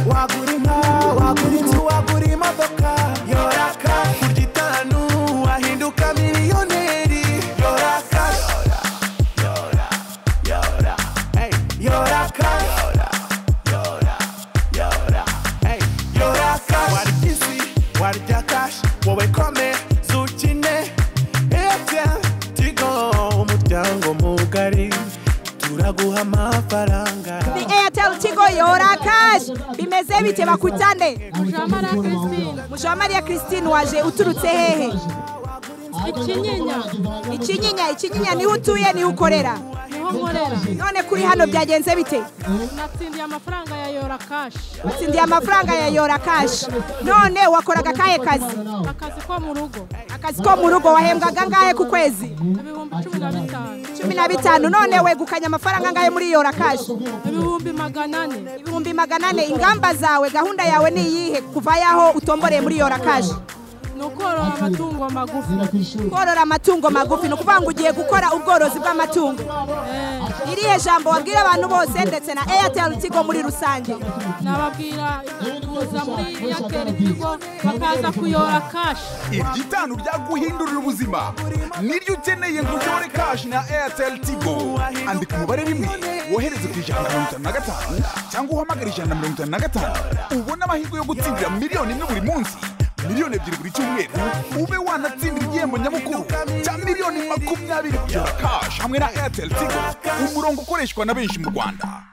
wagura inka wagura inzu wagura imodoka Yora Cash ku gitanu wahinduka miliyoneri Yora Cash Yora hey Yora Cash Yora hey Yora Cash warikisi warya cash wowe kome zukine Airtel Tigo umuryango mugari turaguha amafaranga ni Airtel Tigo Yora Cash bimeze bite bakutane Mujamariya Christine waje uturutse hehe Ikinyinya ni utuye ni ukorera none kuri hano byagenze bite natsindiye amafaranga ya Yora Cash watsindiye amafaranga ya Yora Cash none wakoraga kahe kazi akazi ko mu rugo wahembwaga ngahe ku kwezi ibihumbi 15 none wegukanya amafaranga ngahe muri Yora Cash ibihumbi 400 ingamba zawe gahunda yawe ni iyihe kuva yaho utomboreye muri Yora Cash nukorora amatungo magufi korora amatungo magufi no kuvuga ngo ugiye gukora ubworozi bw'amatungo irihe jambo wabwira abantu bose ndetse na Airtel Tigo muri rusange nababwira kuza muri Airtel Tigo bakaza ku Yora Cash igitanu byaguhindurira ubuzima niryo ukeneye ngo Yora Cash na Airtel Tigo andika umubare rimwe wohereze ku 155 cyangwa uhamagara 155 ubona amahirwe yo gutsindira miliyoni imwe buri munsi miliyoni 2 buri cyumweru ube wanatsindira igihembo nyamukuru cya miliyoni 20 Yora Cash hamwe na Airtel Tigo umurongo ukoreshwa na benshi mu Rwanda.